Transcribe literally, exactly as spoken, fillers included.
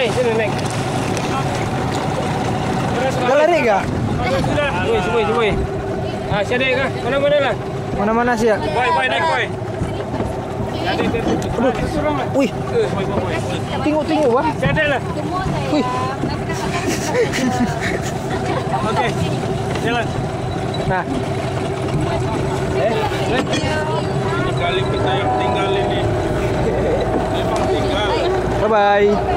Naik, sini naik. Dah lari kah? Sudah. Semua, semua, semua. Ah, siapa naik kah? Mana-mana lah. Mana-mana sih ya? Boy, boy naik boy. Aduh. Wih. Tengok-tengok wah. Siapa lah. Wih. Okey. Jalan. Nah. Eh, ini kali kita yang tinggal ini. Memang tinggal. Bye bye.